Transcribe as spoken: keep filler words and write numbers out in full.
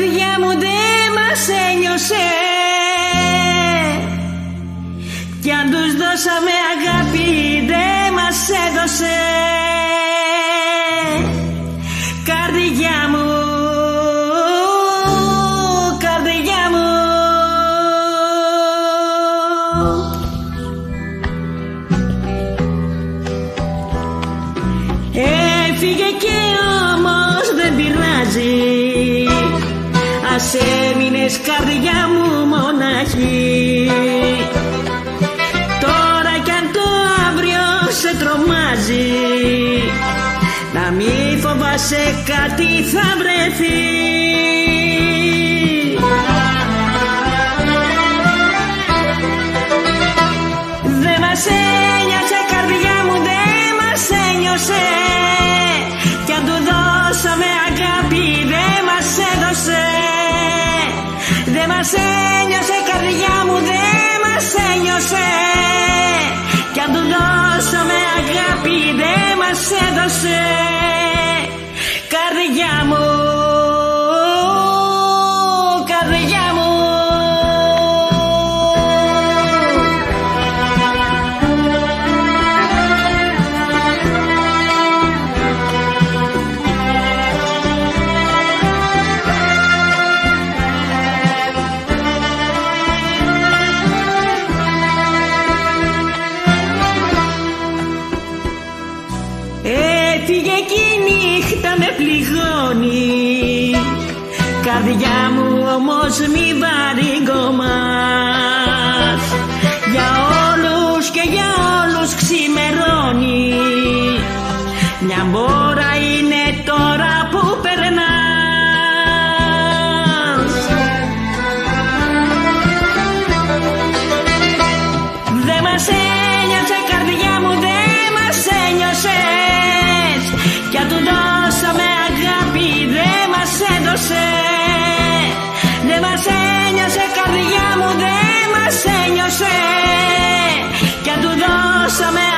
καρδιά μου δεν μας ένιωσε, κι αν τους δώσαμε αγάπη δεν μας έδωσε. Καρδιά μου, καρδιά μου. Έφυγε και όμως δεν πειράζει, ας έμεινες καρδιά μου μοναχή. Τώρα κι αν το αύριο σε τρομάζει, να μη φοβάσαι κάτι θα βρεθεί. Δεν μας ένιωσε καρδιά μου, δεν μας ένιωσε, κι αν του δώσαμε αγάπη δεν μας έδωσε. Δεν μας ένιωσε καρδιά μου, δεν μας ένιωσε, κι αν του δώσαμε αγάπη δεν μας έδωσε. Καρδιά μου, καρδιά μου. Έφυγε κι η νύχτα με πληγώνει, καρδιά μου όμως μη βαρύγγωμας. Για όλους και για όλους ξημερώνει, μια μπόρα είναι τώρα που περνάς. Δεν μας ένιωσε καρδιά μου, δεν μας ένιωσες, κι αν του δώσαμε αγάπη δεν μας έδωσε. Δεν μας ένιωσε καρδιά μου, δεν μας ένιωσε, κι αν του δώσαμε